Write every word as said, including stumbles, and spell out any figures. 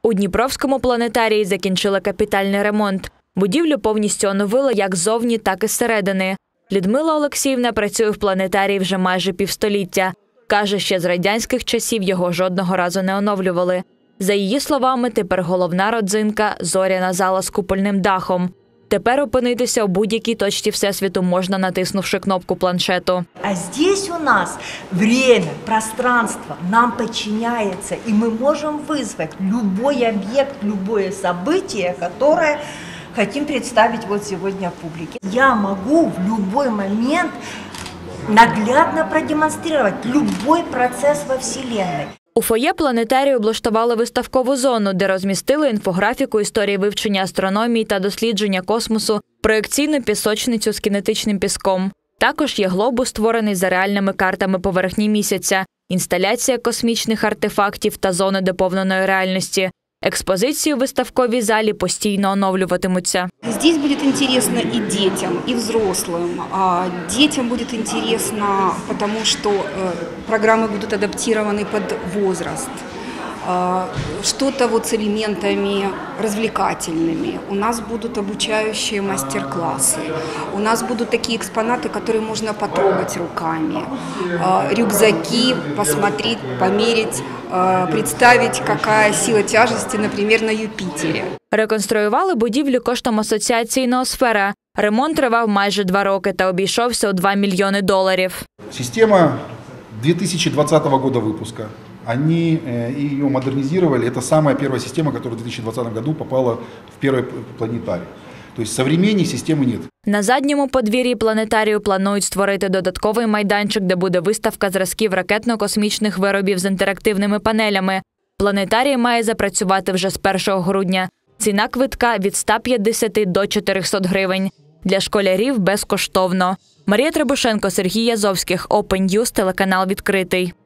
У Дніпровському планетарії закінчили капітальний ремонт. Будівлю повністю оновили як ззовні, так і зсередини. Людмила Олексіївна працює в планетарії вже майже півстоліття. Каже, ще з радянських часів його жодного разу не оновлювали. За її словами, тепер головна родзинка – зоряна зала з купольним дахом. Тепер опинитися у будь-якій точці Всесвіту можна, натиснувши кнопку планшету. А здесь у нас время, пространство нам подчиняется, и мы можем вызвать любой объект, любое событие, которое хотим представить вот сегодня публике. Я могу в любой момент наглядно продемонстрировать любой процесс во Вселенной. У фоє планетарію облаштували виставкову зону, де розмістили інфографіку історії вивчення астрономії та дослідження космосу, проекційну пісочницю з кінетичним піском. Також є глобус, створений за реальними картами поверхні місяця, інсталяція космічних артефактів та зони доповненої реальності. Експозиції у виставковій залі постійно оновлюватимуться. Здесь будет интересно и детям, и взрослым. Детям будет интересно, потому что программы будут адаптированы под возраст. Что-то вот с элементами развлекательными. У нас будут обучающие мастер-классы. У нас будут такие экспонаты, которые можно потрогать руками. Рюкзаки, посмотреть, померить, представить, какая сила тяжести, например, на Юпитере. Реконструювали будівлю коштом асоціації «Ноосфера». Ремонт тривав майже два роки та обійшовся у два мільйони доларів. Система две тысячи двадцатого года выпуска. Они ее модернизировали. Это самая первая система, которая в две тысячи двадцатом году попала в первый планетарий. То есть современной системы нет. На задньому подвір'ї планетарію планують створити додатковий майданчик, де буде виставка зразків ракетно-космічних виробів з інтерактивними панелями. Планетарій має запрацювати вже з першого грудня. Ціна квитка – від ста п'ятдесяти до чотирьохсот гривень. Для школярів – безкоштовно. Марія Требушенко, Сергій Язовських, Open News, телеканал «Відкритий».